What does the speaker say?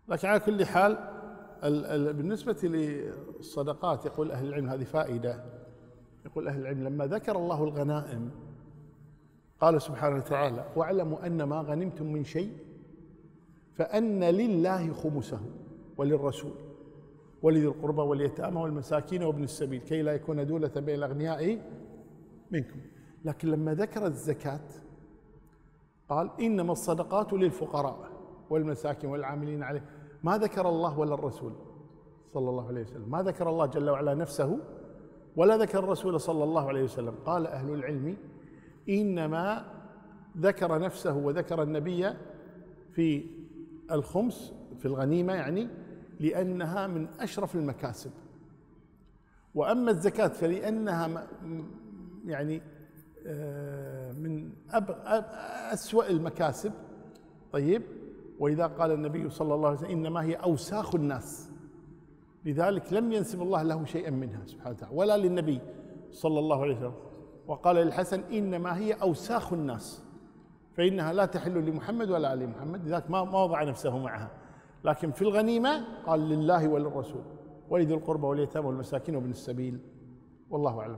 لكن على كل حال بالنسبة للصدقات يقول أهل العلم هذه فائدة. يقول أهل العلم لما ذكر الله الغنائم قال سبحانه وتعالى: واعلموا أن ما غنمتم من شيء فأن لله خمسه وللرسول ولذي القربى واليتامى والمساكين وابن السبيل كي لا يكون دولة بين الأغنياء منكم. لكن لما ذكر الزكاة قال: إنما الصدقات للفقراء والمساكين والعاملين عليه. ما ذكر الله ولا الرسول صلى الله عليه وسلم، ما ذكر الله جل وعلا نفسه ولا ذكر الرسول صلى الله عليه وسلم. قال أهل العلم: إنما ذكر نفسه وذكر النبي في الخمس في الغنيمة، يعني لأنها من أشرف المكاسب. وأما الزكاة فلأنها يعني من أسوأ المكاسب. طيب، وإذا قال النبي صلى الله عليه وسلم: إنما هي أوساخ الناس، لذلك لم ينسب الله له شيئا منها سبحانه وتعالى ولا للنبي صلى الله عليه وسلم. وقال للحسن: إنما هي أوساخ الناس فإنها لا تحل لمحمد ولا آل محمد، لذلك ما وضع نفسه معها. لكن في الغنيمة قال: لله وللرسول ولذي القربى واليتامى والمساكين وابن السبيل. والله أعلم.